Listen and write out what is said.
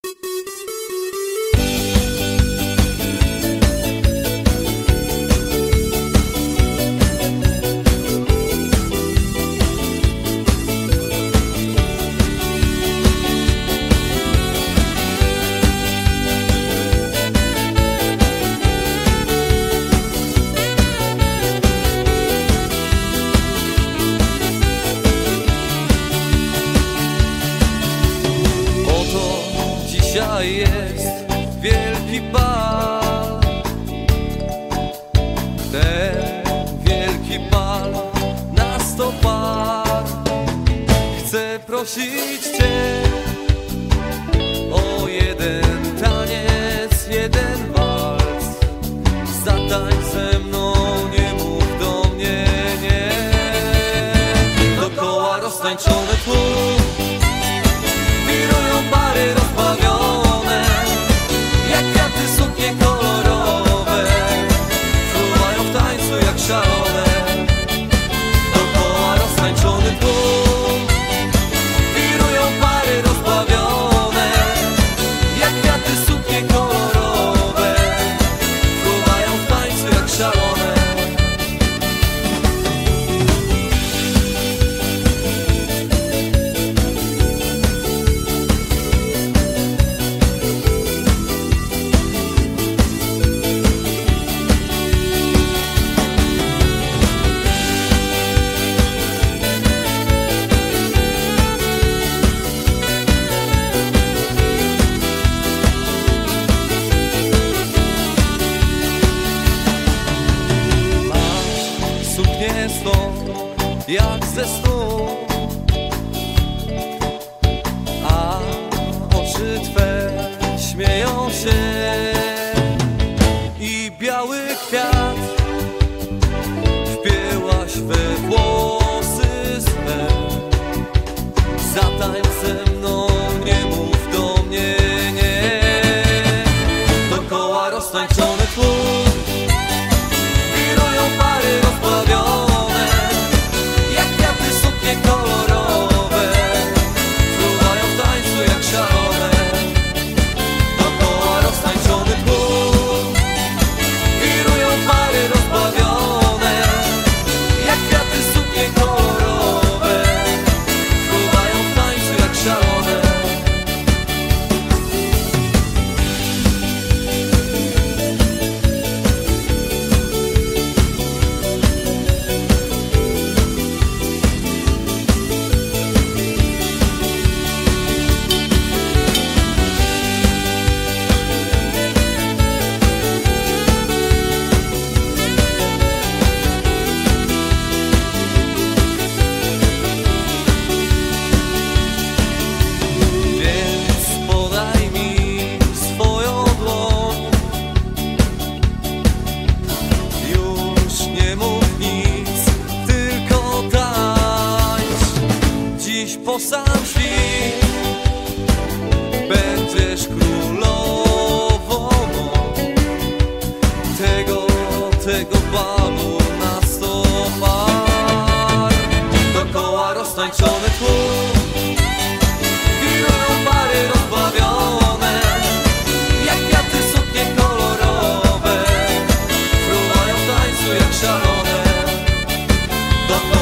Dzisiaj jest wielki bal, ten wielki bal na 100 par. Chcę prosić Cię o jeden taniec, jeden walc. Zatańcz ze mną, nie mów do mnie nie. Dokoła roztańczony tłum, wirują pary rozbawione, jak kwiaty, suknie kolorowe, fruwają w tańcu jak szalone. Dokoła roztańczony tłum, wirują pary rozbawione, jak kwiaty, suknie kolorowe, fruwają w tańcu jak szalone. Suknię swą jak ze snu, a oczy Twe śmieją się i biały kwiat wpięłaś we włosy swe. Zatańcz ze mną, nie mów do mnie nie. Dokoła roztańczony tłum, wirują pary rozbawione, jak kwiaty, suknie kolorowe, fruwają w tańcu jak szalone. Dokoła roztańczony tłum, wirują pary rozbawione, jak kwiaty, suknie kolorowe, fruwają w tańcu jak szalone. Po sam świt będziesz królową tego balu na 100 par. Dokoła roztańczony tłum, wirują pary rozbawione, jak kwiaty, suknie kolorowe, fruwają w tańcu jak szalone.